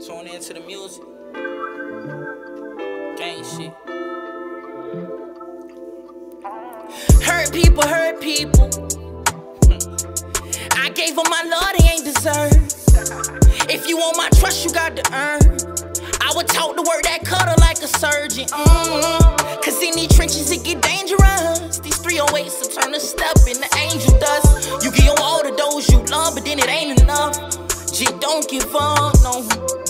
Tune into the music. Gang shit. Hurt people, hurt people. I gave them my love they ain't deserve. If you want my trust, you got to earn. I would talk the word that cutter like a surgeon. Cause in these trenches it get dangerous. These 308s will turn a step in the angel dust. You give all to those you love, but then it ain't enough. G, don't give up, no.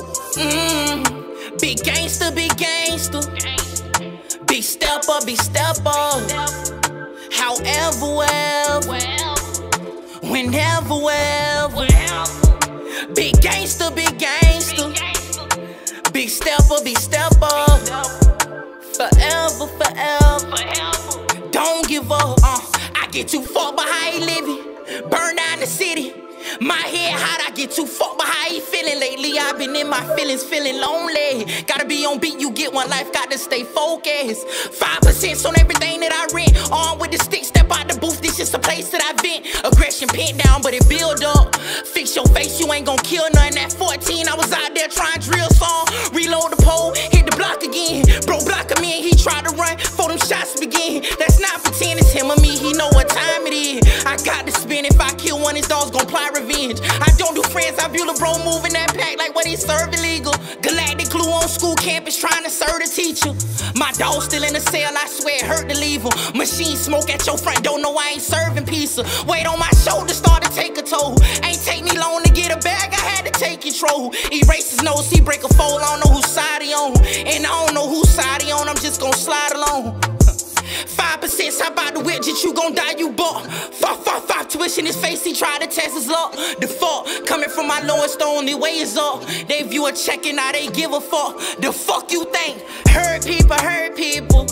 Big gangster, big gangster. Big stepper, big stepper. However, wherever, whenever, wherever. Big gangster, big gangster. Big stepper, big stepper. Forever, forever. Don't give up. I get too fucked by how he living. Burn down the city. My head hot, I get too fucked by how he feeling lately. I've been in my feelings, feeling lonely. Gotta be on beat, you get one life, got to stay focused. 5% on everything that I rent. Armed with the stick, step out the booth, this just a place that I vent. Aggression pent down, but it build up. Fix your face, you ain't gon' kill nothing. At 14, I was out there trying to drill song. Reload the pole, hit the block again. Bro, block him in, he tried to run before them shots begin. That's not pretend, it's him or me, he know what time it is. I got to spin, if I kill one, his dogs gon' plot revenge. I don't do friends, I view the bro moving that pack like what he serve illegal. Galactic glue on school campus trying to serve the teacher. My dog still in the cell, I swear it hurt to leave him. Machine smoke at your front, don't know I ain't serving pizza. Weight on my shoulder start to take a toll. Ain't take me long to get a bag, I had to take control. Erase his nose, he break a fold, I don't know whose side he on. And I don't know whose side he on, I'm just gon' slide along. 5% hop out the whip, just you gon' die, you buck. 5 twitching his face, he tried to test his luck. The fuck, coming from my lowest, the only way is up. They view a checking, now they give a fuck. The fuck you think? Hurt people, hurt people.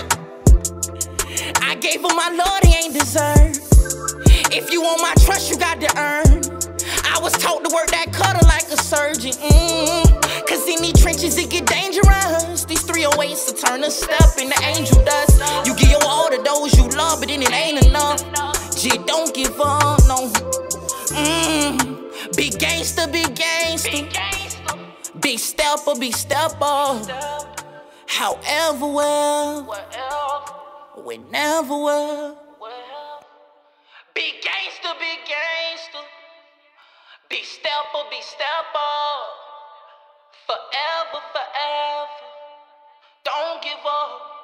I gave them my love they ain't deserve. If you want my trust, you got to earn. I was taught to work that cutter like a surgeon. Cause in these trenches it get dangerous. These 308s will turn a step in the angel dust. You give your all to those you love, but then it ain't enough. G, don't give up, no. Big gangster, big gangster. Big stepper, big stepper. However, well, whenever, well. Big gangster, big gangster. Big stepper, big stepper. Forever, forever. Don't give up.